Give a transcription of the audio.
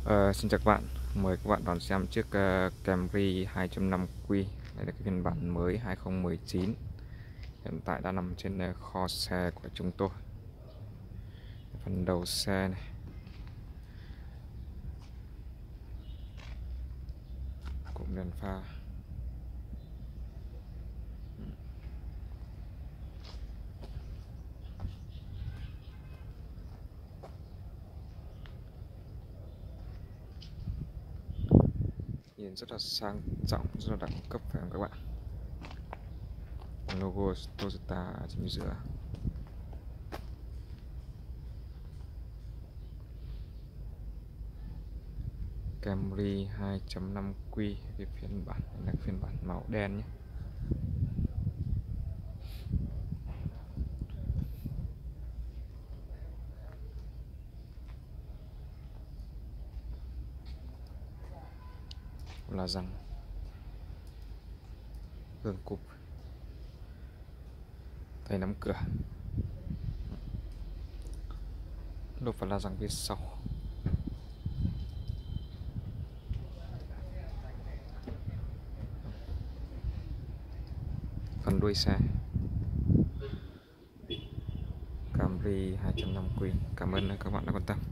Xin chào các bạn, mời các bạn đón xem chiếc Camry 2.5Q. Đây là cái phiên bản mới 2019. Hiện tại đã nằm trên kho xe của chúng tôi. Phần đầu xe này, cụm đèn pha. Nhìn rất là sang trọng, rất là đẳng cấp phải không các bạn? Logo Toyota chính giữa. Camry 2.5Q, cái phiên bản này là phiên bản màu đen nhé. Là răng, gương cụp, tay nắm cửa, lốp và la răng phía sau. Phần đuôi xe Camry 2.5Q. Cảm ơn các bạn đã quan tâm.